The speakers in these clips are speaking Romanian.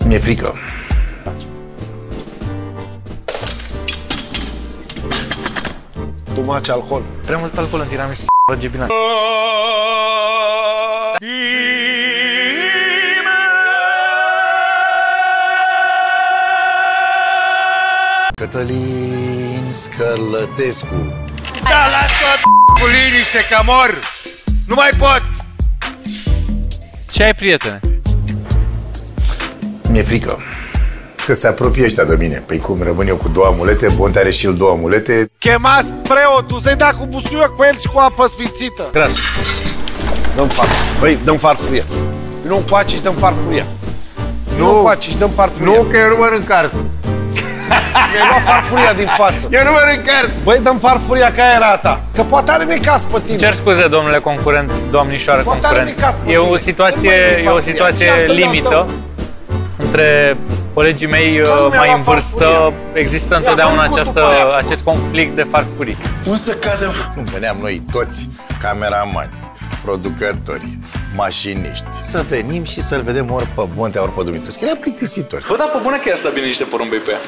Mi-e frică. Too much alcohol. Prea mult alcool în tiramisu, rage bine. Cătălin Scărlătescu. Da, lasă cu liniște, că mor! Nu mai pot! Ce ai, prietene? Mi-e frică că se apropie ăștia de mine. Păi cum, rămân eu cu 2 amulete, Bonte are și el 2 amulete. Chemați preotul, să-i dea cu busuioc pe el și cu apă sfințită. Grasul. Dăm far. Băi, dăm farfuria. Nu încoace și dăm farfuria. Nu încoace și dăm farfuria. Nu, că eu nu mănânc cars. Mi-ai luat farfuria din față. Eu nu mănânc cars. Băi, dăm farfuria ca era a ta. Că poate are necas pe tine. Cer scuze, domnule concurent, doamnișoară Poate are concurent. necas pe E o tine. situație Și limită. Între colegii mei mi-a mai luat în vârstă farfuria. există întotdeauna băut după aia. acest conflict de farfurii. Cum să cadem? Nu veneam noi toți, cameramani, producători, mașiniști, să venim și să-l vedem ori pe Bontea, ori pe Dumitrescu. Era plictisitor. Bă, dar pe bună chiar stabilit niște porumbei pe ea.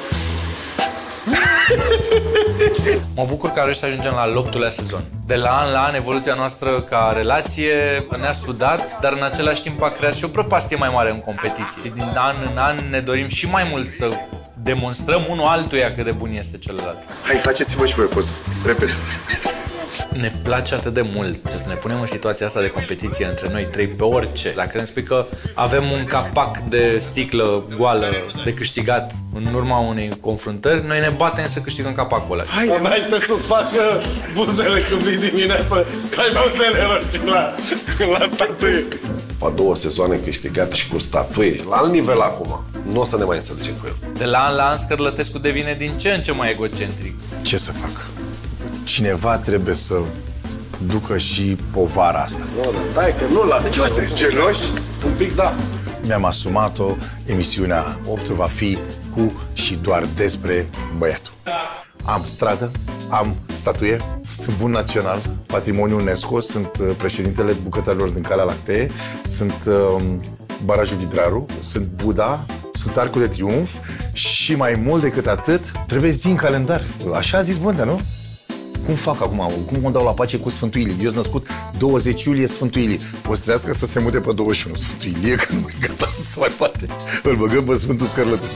Mă bucur că reușit să ajungem la al 8-lea sezon. De la an la an, evoluția noastră ca relație ne-a sudat, dar în același timp a creat și o prăpastie mai mare în competiție. Din an în an ne dorim și mai mult să demonstrăm unul altuia cât de bun este celălalt. Hai, faceți-vă și voi poză. Repede. Ne place atât de mult să ne punem în situația asta de competiție între noi trei pe orice. Dacă ne spui că avem un capac de sticlă goală de câștigat în urma unei confruntări, noi ne batem să câștigăm capacul ăla. Hai, mai aștept să-ți facă buzele când vii dimineață, să ai buzele roșii la statuie. A 2 sezoane câștigate și cu statuie, la alt nivel acum. Nu o să ne mai înțelegem cu el. De la an la an, Scărlătescu devine din ce în ce mai egocentric. Ce să fac? Cineva trebuie să ducă și povara asta. Nu, dar stai că nu lasă. Ce sunteți geloși? Un pic, da. Mi-am asumat-o, emisiunea 8 va fi cu și doar despre băiatul. Am stradă, am statuie, sunt bun național, patrimoniu UNESCO, sunt președintele bucătărilor din Calea Lactee, sunt barajul Vidraru, sunt Buda, sunt Arcul de Triunf și mai mult decât atât, trebuie zi în calendar. Așa a zis Bondea, nu? Cum fac acum? Cum mă dau la pace cu Sfântul Ilie? Eu sunt născut 20 iulie Sfântul Ilie. O să trească să se mute pe 21 Sfântul Ilie, că nu mai gata, nu se mai poate. Îl băgăm pe Sfântul Scărlătescu.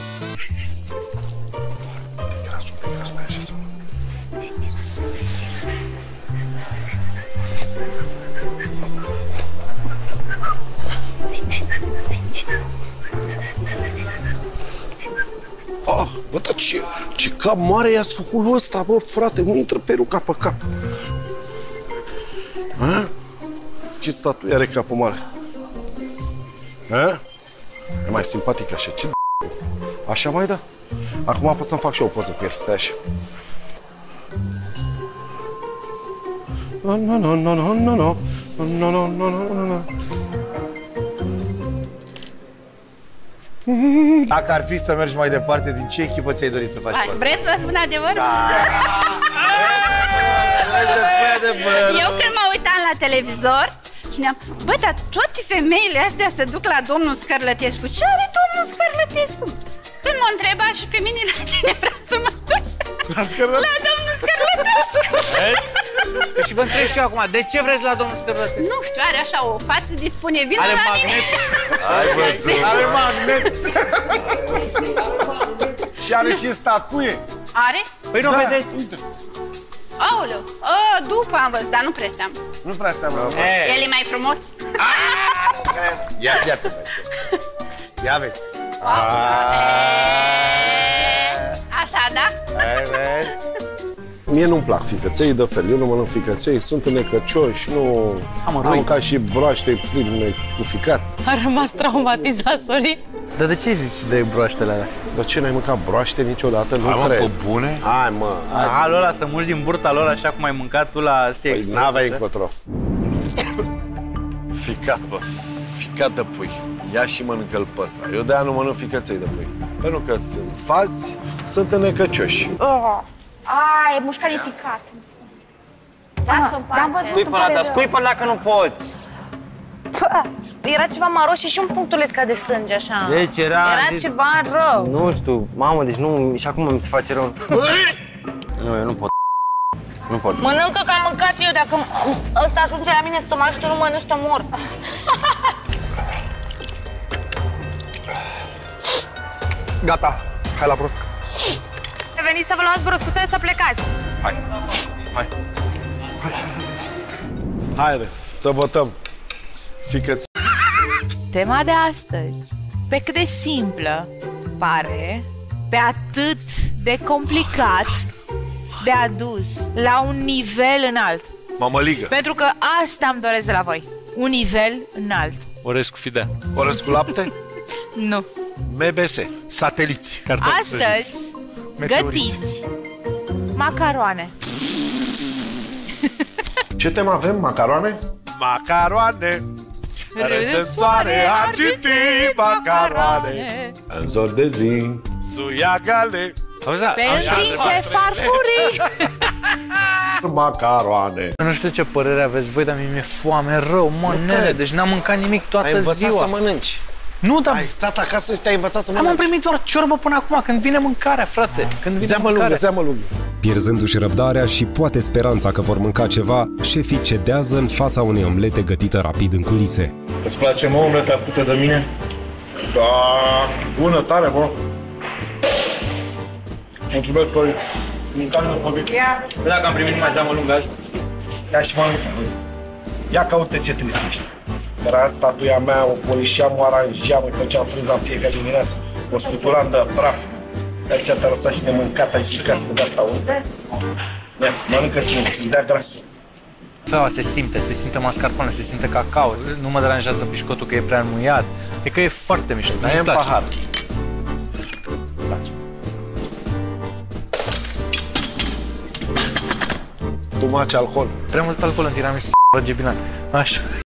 Ah, bă, dar ce cap mare i-ați făcut ăsta, bă, frate, nu intră peruca pe cap. Ha? Ce statuie are capul mare? Ha? E mai simpatic așa, ce așa mai da? Acum pot să-mi fac și eu o poză cu el, stai așa. No, no, no, no, no, no, no, no, no, no, no, no. Dacă ar fi să mergi mai departe, din ce echipă ți-ai dorit să faci parte? Vreți să vă spun adevărul? Eu când mă uitam la televizor, spuneam, bă, dar toate femeile astea se duc la domnul Scărlătescu. Ce are domnul Scărlătescu? Când mă întreba și pe mine la cine vrea să mă duc? La domnul Scărlătescu. Și vă întreb și eu acum, de ce vreți la domnul Scărlătescu? Nu știu, are așa o față de spune, vină Are la mine. magnet. Are magnet. Și are și statuie. Are? Păi nu vedeți? Aoleu, după am văzut, dar nu prea seamă. Nu prea seamănă. El e mai frumos? Ia, iată. Ia vezi. Așa, da? Mie nu-mi plac ficăței de fel, eu nu mănânc ficăței, sunt înecăcioși, nu am ca și broaște pline cu ficat. A rămas traumatizat, sorry. Dar de ce zici de broaștele alea? Dar ce, n-ai mâncat broaște niciodată? Nu cred. Pe bune? Hai, mă, hai. Alo ăla, să muși din burta lor așa cum ai mâncat tu la Sea Păi Express. n-aveai încotro. Ficat, bă. Ficat de pui. Ia și mănâncă-l pe ăsta. Eu de-aia nu mănânc ficăței de pui. Pentru că sunt fazi, sunt înecăcioși. E mușcarificat. Lasă-o în pace. Scui până la că nu poți. Era ceva maro și un punctuleț ca de sânge, așa. Deci era ceva rău. Nu știu, mamă, deci nu... Și acum mi se face rău. Nu, eu nu pot. Nu pot. Mănâncă că am mâncat eu, dacă ăsta ajunge la mine în stomac și tu nu mănânci, te mor. Gata, hai la brosc. Veniți să vă luați broscuțele să plecați. Hai. Haide, să votăm. Fică-ți. Tema de astăzi, pe cât de simplă pare, pe atât de complicat de adus la un nivel înalt. Mămăligă. Pentru că asta îmi doresc de la voi. Un nivel înalt. Orez cu fidea. Orez cu lapte? Nu. MBS. Sateliți. Astăzi gătiți macaroane. Ce temă avem? Macaroane? Macaroane. Râd în soare, argintii, macaroane. În zor de zi. Suia gale. Pe întinse farfurii. Macaroane. Nu știu ce părere aveți voi, dar mi-e foame rău, mă, nene, deci n-am mâncat nimic toată ziua. Ai învățat să mănânci. Nu, dar... Ai stat acasă și te-ai învățat să mănânci. Am primit doar ciorbă până acum, când vine mâncarea, frate. Când vine mâncarea. Zeamă lungă. Pierzându-și răbdarea și poate speranța că vor mânca ceva, șefii cedează în fața unei omlete gătită rapid în culise. Îți place, mă, omleta făcută de mine? Da, bună, tare, bă. Mulțumesc, Tori. Mâncare de făcut. Dacă am primit numai zeamă lungă azi. Ia și mănâncă. Ia caută ce trist ești. Era statuia mea, o polișeam, o aranjeam, îi făceam frânza în fiecare dimineață, o scuturam de praf. Aici te-a lăsat și nemâncat, ai și cască de asta unde? Ia, mănâncă singur, să-ți dea grasul. Se simte mascarpone, se simte cacao. Nu mă deranjează pișcotul că e prea înmuiat. E că e foarte mișto. Dar e în pahar. Îmi place. Too much alcohol. Prea mult alcool în tiramisu, Gebilan. Așa.